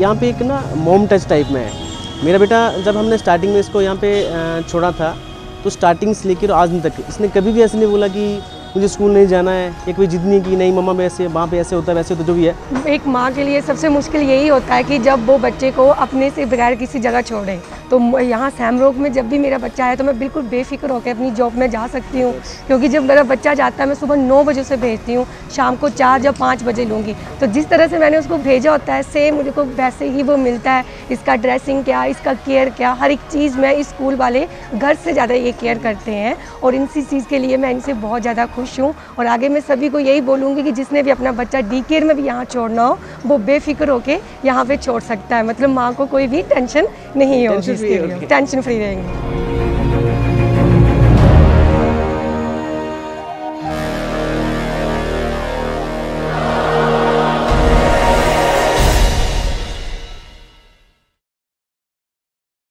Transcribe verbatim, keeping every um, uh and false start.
यहाँ पे एक ना मोम टच टाइप में है। मेरा बेटा जब हमने स्टार्टिंग में इसको यहाँ पे छोड़ा था तो स्टार्टिंग से लेकर आज दिन तक इसने कभी भी ऐसे नहीं बोला कि मुझे स्कूल नहीं जाना है, या कोई जिद नहीं की नहीं मम्मा वैसे वहाँ पे ऐसे होता है वैसे, तो जो भी है। एक माँ के लिए सबसे मुश्किल यही होता है कि जब वो बच्चे को अपने से बगैर किसी जगह छोड़े। तो यहाँ सैमरोग में जब भी मेरा बच्चा है तो मैं बिल्कुल बेफिक्र होकर अपनी जॉब में जा सकती हूँ, क्योंकि जब मेरा बच्चा जाता है मैं सुबह नौ बजे से भेजती हूँ, शाम को चार या पाँच बजे लूँगी। तो जिस तरह से मैंने उसको भेजा होता है सेम मुझे को वैसे ही वो मिलता है। इसका ड्रेसिंग क्या, इसका केयर क्या, हर एक चीज़ में इस स्कूल वाले घर से ज़्यादा ये केयर करते हैं और इसी चीज़ के लिए मैं इनसे बहुत ज़्यादा खुश हूँ। और आगे मैं सभी को यही बोलूँगी कि जिसने भी अपना बच्चा डी केयर में भी यहाँ छोड़ना हो वो बेफिक्र होके यहाँ पे छोड़ सकता है। मतलब माँ को कोई भी टेंशन नहीं होगी, टेंशन फ्री रहेंगे।